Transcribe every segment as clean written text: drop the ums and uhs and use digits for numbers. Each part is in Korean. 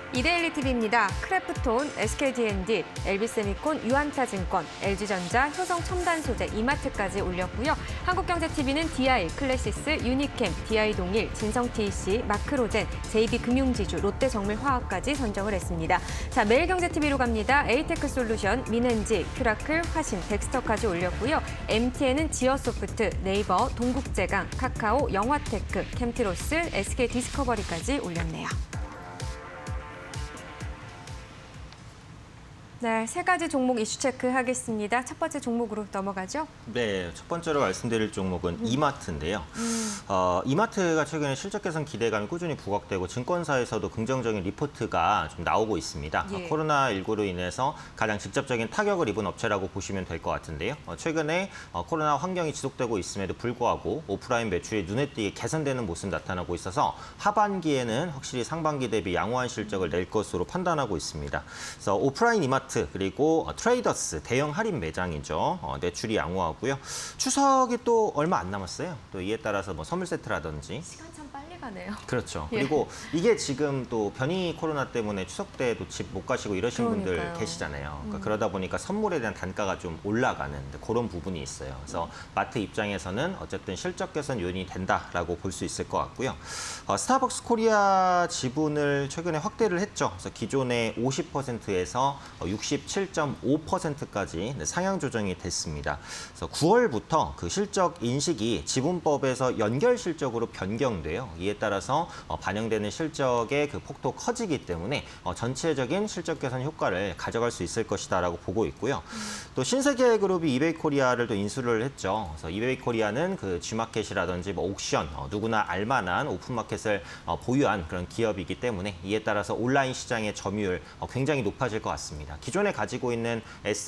이데일리 TV입니다. 크래프톤, SKT&D, LB세미콘, 유한타증권, LG전자, 효성첨단소재, 이마트까지 올렸고요. 한국경제TV는 DI, 클래시스, 유니캠, DI동일, 진성TEC, 마크로젠, JB금융지주, 롯데정밀화학까지 선정을 했습니다. 자, 매일경제TV로 갑니다. 에이테크솔루션, 민엔지, 큐라클, 화신, 덱스터까지 올렸고요. MTN은 지어소프트, 네이버, 동국제강, 카카오, 영화테크, 캠트로스, SK디스커버리까지 올렸네요. 네, 세 가지 종목 이슈 체크하겠습니다. 첫 번째 종목으로 넘어가죠. 네, 첫 번째로 말씀드릴 종목은 이마트인데요. 이마트가 최근에 실적 개선 기대감이 꾸준히 부각되고 증권사에서도 긍정적인 리포트가 좀 나오고 있습니다. 예. 코로나19로 인해서 가장 직접적인 타격을 입은 업체라고 보시면 될 것 같은데요. 최근에 코로나 환경이 지속되고 있음에도 불구하고 오프라인 매출이 눈에 띄게 개선되는 모습 나타나고 있어서 하반기에는 확실히 상반기 대비 양호한 실적을 낼 것으로 판단하고 있습니다. 그래서 오프라인 이마트 그리고 트레이더스 대형 할인 매장이죠. 매출이 양호하고요. 추석이 또 얼마 안 남았어요. 또 이에 따라서 뭐 선물 세트라든지 시간 참 빨리 가네요. 그렇죠. 예. 그리고 이게 지금 또 변이 코로나 때문에 추석 때도 집 못 가시고 이러신 그러니까요. 분들 계시잖아요. 그러니까 그러다 보니까 선물에 대한 단가가 좀 올라가는 그런 부분이 있어요. 그래서 마트 입장에서는 어쨌든 실적 개선 요인이 된다라고 볼 수 있을 것 같고요. 스타벅스 코리아 지분을 최근에 확대를 했죠. 그래서 기존의 50%에서 67.5%까지 상향 조정이 됐습니다. 그래서 9월부터 그 실적 인식이 지분법에서 연결 실적으로 변경돼요. 이에 따라서 반영되는 실적의 그 폭도 커지기 때문에 전체적인 실적 개선 효과를 가져갈 수 있을 것이다라고 보고 있고요. 또 신세계그룹이 이베이코리아를 또 인수를 했죠. 그래서 이베이코리아는 그 G마켓이라든지 뭐 옥션 누구나 알만한 오픈마켓을 보유한 그런 기업이기 때문에 이에 따라서 온라인 시장의 점유율 굉장히 높아질 것 같습니다. 기존에 가지고 있는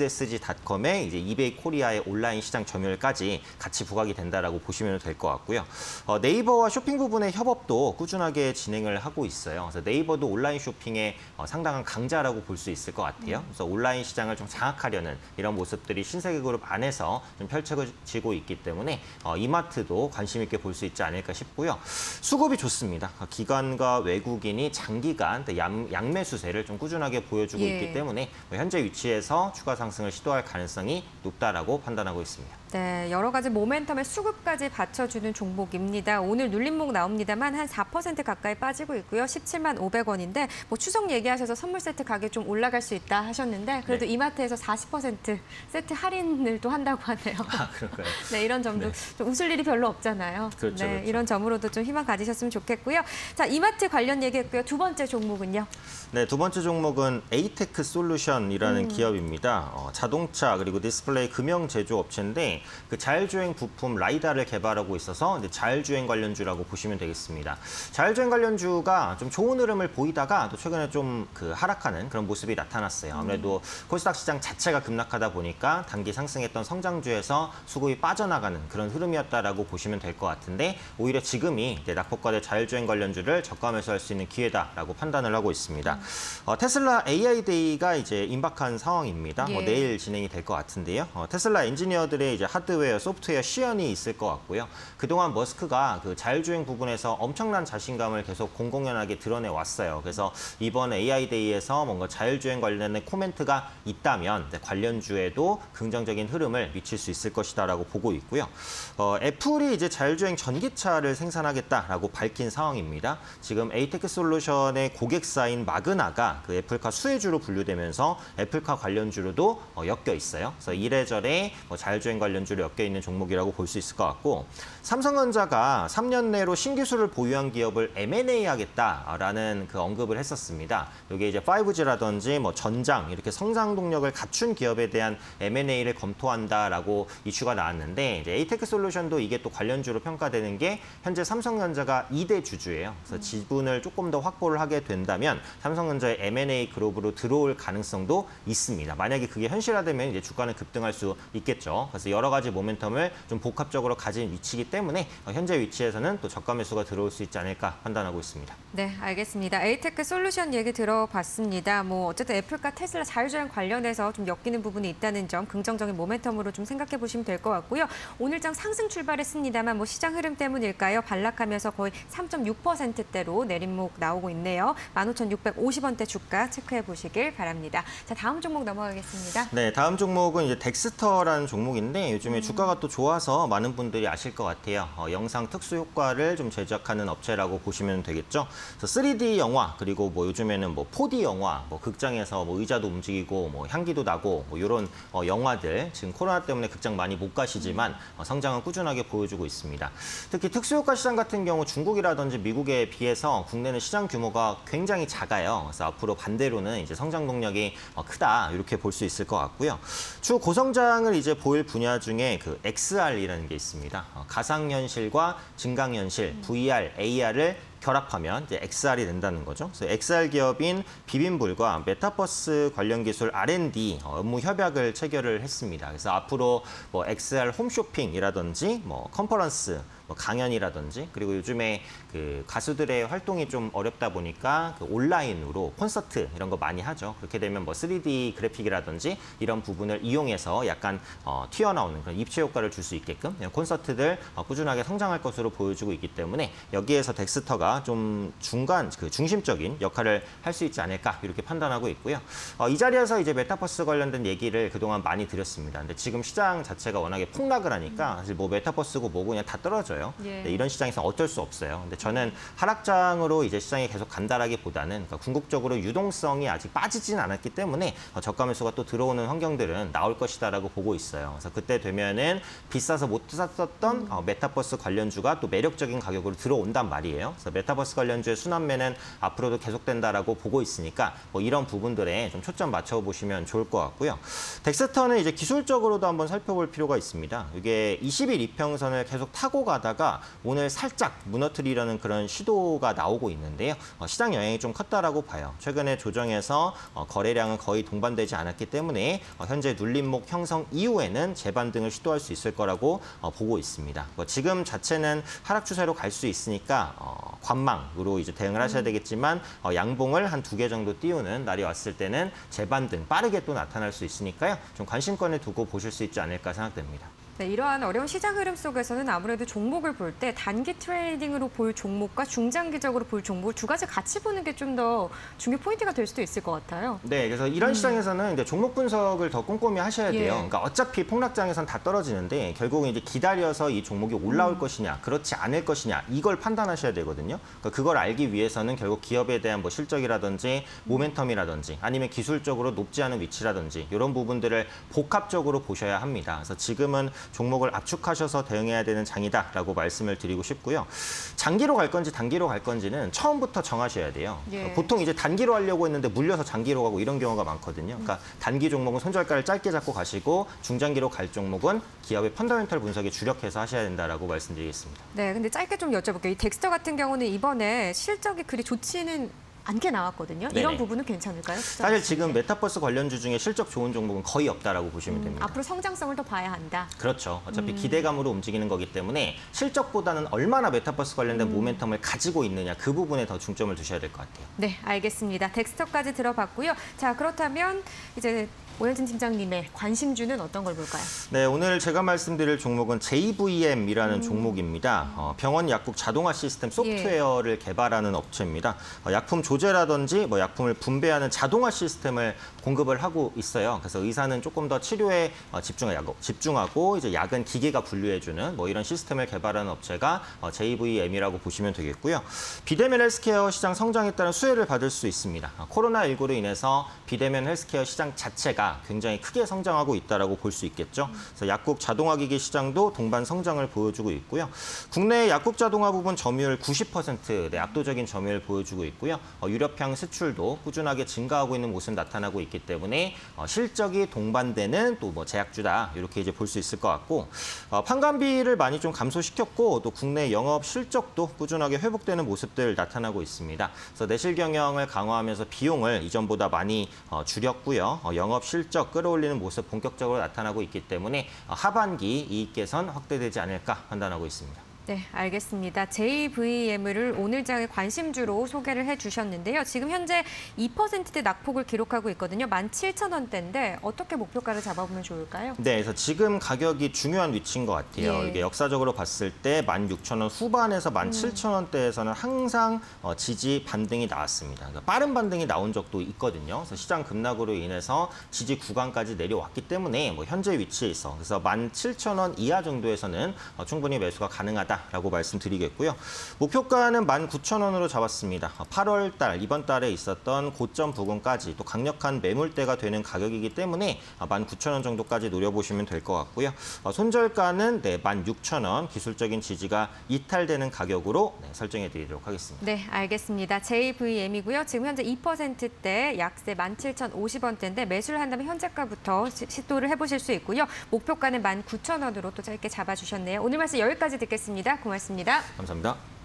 SSG.com의 이제 이베이코리아의 온라인 시장 점유율까지 같이 부각이 된다라고 보시면 될 것 같고요. 네이버와 쇼핑 부분의 협업도 꾸준하게 진행을 하고 있어요. 그래서 네이버도 온라인 쇼핑의 상당한 강자라고 볼 수 있을 것 같아요. 그래서 온라인 시장을 좀 장악하려는 이런 모습들이 신세계그룹 안에서 좀 펼쳐지고 있기 때문에 이마트도 관심 있게 볼 수 있지 않을까 싶고요. 수급이 좋습니다. 기관과 외국인이 장기간 양매 수세를 좀 꾸준하게 보여주고 예. 있기 때문에 현재 위치에서 추가 상승을 시도할 가능성이 높다라고 판단하고 있습니다. 네, 여러 가지 모멘텀의 수급까지 받쳐주는 종목입니다. 오늘 눌림목 나옵니다만 한 4% 가까이 빠지고 있고요. 17만 500원인데 뭐 추석 얘기하셔서 선물 세트 가격 좀 올라갈 수 있다 하셨는데 그래도 네. 이마트에서 40% 세트 할인을 또 한다고 하네요. 아, 그럴까요? 네, 이런 점도 네. 좀 웃을 일이 별로 없잖아요. 그렇죠, 네, 그렇죠. 이런 점으로도 좀 희망 가지셨으면 좋겠고요. 자, 이마트 관련 얘기했고요. 두 번째 종목은요. 네, 두 번째 종목은 에이테크 솔루션이라는 기업입니다. 자동차 그리고 디스플레이 금형 제조업체인데 그 자율주행 부품 라이다를 개발하고 있어서 이제 자율주행 관련주라고 보시면 되겠습니다. 자율주행 관련주가 좀 좋은 흐름을 보이다가 또 최근에 좀 그 하락하는 그런 모습이 나타났어요. 아무래도 코스닥 시장 자체가 급락하다 보니까 단기 상승했던 성장주에서 수급이 빠져나가는 그런 흐름이었다라고 보시면 될 것 같은데 오히려 지금이 이제 낙폭과대 자율주행 관련주를 저가 매수할 수 있는 기회다라고 판단을 하고 있습니다. 테슬라 AI 데이가 이제 임박한 상황입니다. 예. 내일 진행이 될 것 같은데요. 테슬라 엔지니어들의 이제 하드웨어, 소프트웨어 시연이 있을 것 같고요. 그동안 머스크가 그 자율주행 부분에서 엄청난 자신감을 계속 공공연하게 드러내 왔어요. 그래서 이번 AI 데이에서 뭔가 자율주행 관련된 코멘트가 있다면 관련주에도 긍정적인 흐름을 미칠 수 있을 것이다라고 보고 있고요. 애플이 이제 자율주행 전기차를 생산하겠다라고 밝힌 상황입니다. 지금 에이테크 솔루션의 고객사인 마그나가 그 애플카 수혜주로 분류되면서 애플카 관련주로도 엮여 있어요. 그래서 이래저래 자율주행 관련주로 엮여 있는 종목이라고 볼 수 있을 것 같고 삼성전자가 3년 내로 신기술을 보유한 기업을 M&A 하겠다라는 그 언급을 했었습니다. 이게 이제 5G라든지 뭐 전장 이렇게 성장 동력을 갖춘 기업에 대한 M&A를 검토한다라고 이슈가 나왔는데 이제 에이테크 솔루션도 이게 또 관련주로 평가되는 게 현재 삼성전자가 2대 주주예요. 그래서 지분을 조금 더 확보를 하게 된다면 삼성전자의 M&A 그룹으로 들어올 가능성도 있습니다. 만약에 그게 현실화되면 이제 주가는 급등할 수 있겠죠. 그래서 여러 여러 가지 모멘텀을 좀 복합적으로 가진 위치이기 때문에 현재 위치에서는 또 저가 매수가 들어올 수 있지 않을까 판단하고 있습니다. 네, 알겠습니다. 에이테크 솔루션 얘기 들어봤습니다. 뭐 어쨌든 애플과 테슬라 자율주행 관련해서 좀 엮이는 부분이 있다는 점 긍정적인 모멘텀으로 좀 생각해 보시면 될 것 같고요. 오늘장 상승 출발했습니다만 뭐 시장 흐름 때문일까요? 반락하면서 거의 3.6%대로 내림목 나오고 있네요. 15,650원대 주가 체크해 보시길 바랍니다. 자, 다음 종목 넘어가겠습니다. 네, 다음 종목은 이제 덱스터라는 종목인데 요즘에 주가가 또 좋아서 많은 분들이 아실 것 같아요. 영상 특수 효과를 좀 제작하는 업체라고 보시면 되겠죠. 그래서 3D 영화 그리고 뭐 요즘에는 뭐 4D 영화, 뭐 극장에서 뭐 의자도 움직이고 뭐 향기도 나고 뭐 이런 영화들 지금 코로나 때문에 극장 많이 못 가시지만 성장은 꾸준하게 보여주고 있습니다. 특히 특수 효과 시장 같은 경우 중국이라든지 미국에 비해서 국내는 시장 규모가 굉장히 작아요. 그래서 앞으로 반대로는 이제 성장 동력이 크다 이렇게 볼 수 있을 것 같고요. 추후 고성장을 이제 보일 분야 중에 그 XR이라는 게 있습니다. 가상현실과 증강현실, VR, AR을 결합하면 이제 XR이 된다는 거죠. 그래서 XR 기업인 비빔불과 메타버스 관련 기술 R&D 업무 협약을 체결을 했습니다. 그래서 앞으로 뭐 XR 홈쇼핑이라든지 뭐 컨퍼런스, 뭐 강연이라든지 그리고 요즘에 그 가수들의 활동이 좀 어렵다 보니까 그 온라인으로 콘서트 이런 거 많이 하죠. 그렇게 되면 뭐 3D 그래픽이라든지 이런 부분을 이용해서 약간 튀어나오는 그런 입체 효과를 줄 수 있게끔 콘서트들 꾸준하게 성장할 것으로 보여주고 있기 때문에 여기에서 덱스터가 좀 중심적인 역할을 할 수 있지 않을까 이렇게 판단하고 있고요. 이 자리에서 이제 메타버스 관련된 얘기를 그동안 많이 드렸습니다. 근데 지금 시장 자체가 워낙에 폭락을 하니까 사실 뭐 메타버스고 뭐고 그냥 다 떨어져요. 예. 네, 이런 시장에서 어쩔 수 없어요. 근데 저는 하락장으로 이제 시장이 계속 간다라기보다는 그러니까 궁극적으로 유동성이 아직 빠지진 않았기 때문에 저가 매수가 또 들어오는 환경들은 나올 것이다라고 보고 있어요. 그래서 그때 되면은 비싸서 못 샀었던 메타버스 관련주가 또 매력적인 가격으로 들어온단 말이에요. 그래서 메타버스 관련주의 순환매는 앞으로도 계속된다라고 보고 있으니까 뭐 이런 부분들에 좀 초점 맞춰보시면 좋을 것 같고요. 덱스터는 이제 기술적으로도 한번 살펴볼 필요가 있습니다. 이게 20일 이평선을 계속 타고 가다가 오늘 살짝 무너뜨리려는 그런 시도가 나오고 있는데요. 시장 영향이 좀 컸다라고 봐요. 최근에 조정에서 거래량은 거의 동반되지 않았기 때문에 현재 눌림목 형성 이후에는 재반등을 시도할 수 있을 거라고 보고 있습니다. 지금 자체는 하락 추세로 갈 수 있으니까 관망으로 이제 대응을 하셔야 되겠지만 양봉을 한 2개 정도 띄우는 날이 왔을 때는 재반등 빠르게 또 나타날 수 있으니까요. 좀 관심권을 두고 보실 수 있지 않을까 생각됩니다. 네, 이러한 어려운 시장 흐름 속에서는 아무래도 종목을 볼 때 단기 트레이딩으로 볼 종목과 중장기적으로 볼 종목 두 가지 같이 보는 게 좀 더 중요 포인트가 될 수도 있을 것 같아요. 네, 그래서 이런 시장에서는 이제 종목 분석을 더 꼼꼼히 하셔야 돼요. 예. 그러니까 어차피 폭락장에선 다 떨어지는데 결국은 이제 기다려서 이 종목이 올라올 것이냐, 그렇지 않을 것이냐 이걸 판단하셔야 되거든요. 그러니까 그걸 알기 위해서는 결국 기업에 대한 뭐 실적이라든지 모멘텀이라든지 아니면 기술적으로 높지 않은 위치라든지 이런 부분들을 복합적으로 보셔야 합니다. 그래서 지금은 종목을 압축하셔서 대응해야 되는 장이다라고 말씀을 드리고 싶고요. 장기로 갈 건지 단기로 갈 건지는 처음부터 정하셔야 돼요. 예. 보통 이제 단기로 하려고 했는데 물려서 장기로 가고 이런 경우가 많거든요. 그러니까 단기 종목은 손절가를 짧게 잡고 가시고 중장기로 갈 종목은 기업의 펀더멘털 분석에 주력해서 하셔야 된다라고 말씀드리겠습니다. 네, 근데 짧게 좀 여쭤볼게요. 이 덱스터 같은 경우는 이번에 실적이 그리 좋지는 않게 나왔거든요. 네네. 이런 부분은 괜찮을까요? 사실 지금 메타버스 관련주 중에 실적 좋은 종목은 거의 없다라고 보시면 됩니다. 앞으로 성장성을 더 봐야 한다. 그렇죠. 어차피 기대감으로 움직이는 거기 때문에 실적보다는 얼마나 메타버스 관련된 모멘텀을 가지고 있느냐 그 부분에 더 중점을 두셔야 될 것 같아요. 네, 알겠습니다. 덱스터까지 들어봤고요. 자, 그렇다면 이제 오현진 팀장님의 관심주는 어떤 걸 볼까요? 네, 오늘 제가 말씀드릴 종목은 JVM이라는 종목입니다. 병원 약국 자동화 시스템 소프트웨어를 개발하는 업체입니다. 약품 조제라든지 뭐 약품을 분배하는 자동화 시스템을 공급을 하고 있어요. 그래서 의사는 조금 더 치료에 집중하고 이제 약은 기계가 분류해주는 뭐 이런 시스템을 개발하는 업체가 JVM이라고 보시면 되겠고요. 비대면 헬스케어 시장 성장에 따른 수혜를 받을 수 있습니다. 코로나19로 인해서 비대면 헬스케어 시장 자체가 굉장히 크게 성장하고 있다라고 볼 수 있겠죠. 그래서 약국 자동화 기기 시장도 동반 성장을 보여주고 있고요. 국내 약국 자동화 부분 점유율 90%의 압도적인 점유율을 보여주고 있고요. 유럽향 수출도 꾸준하게 증가하고 있는 모습 나타나고 있기 때문에 실적이 동반되는 또 뭐 제약주다 이렇게 이제 볼 수 있을 것 같고 판관비를 많이 좀 감소시켰고 또 국내 영업 실적도 꾸준하게 회복되는 모습들 나타나고 있습니다. 그래서 내실 경영을 강화하면서 비용을 이전보다 많이 줄였고요. 영업 실적 끌어올리는 모습 본격적으로 나타나고 있기 때문에 하반기 이익 개선 확대되지 않을까 판단하고 있습니다. 네, 알겠습니다. JVM을 오늘 장의 관심주로 소개를 해주셨는데요. 지금 현재 2%대 낙폭을 기록하고 있거든요. 17,000원대인데 어떻게 목표가를 잡아보면 좋을까요? 네, 그래서 지금 가격이 중요한 위치인 것 같아요. 예. 이게 역사적으로 봤을 때 16,000원 후반에서 17,000원대에서는 항상 지지 반등이 나왔습니다. 그러니까 빠른 반등이 나온 적도 있거든요. 그래서 시장 급락으로 인해서 지지 구간까지 내려왔기 때문에 뭐 현재 위치에 있어 그래서 17,000원 이하 정도에서는 충분히 매수가 가능하다. 라고 말씀드리겠고요. 목표가는 19,000원으로 잡았습니다. 8월 달, 이번 달에 있었던 고점 부근까지 또 강력한 매물대가 되는 가격이기 때문에 19,000원 정도까지 노려보시면 될 것 같고요. 손절가는 16,000원, 기술적인 지지가 이탈되는 가격으로 설정해 드리도록 하겠습니다. 네, 알겠습니다. JVM이고요. 지금 현재 2%대 약세 17,050원대인데 매수를 한다면 현재가부터 시도를 해보실 수 있고요. 목표가는 19,000원으로 또 짧게 잡아주셨네요. 오늘 말씀 여기까지 듣겠습니다. 고맙습니다. 감사합니다.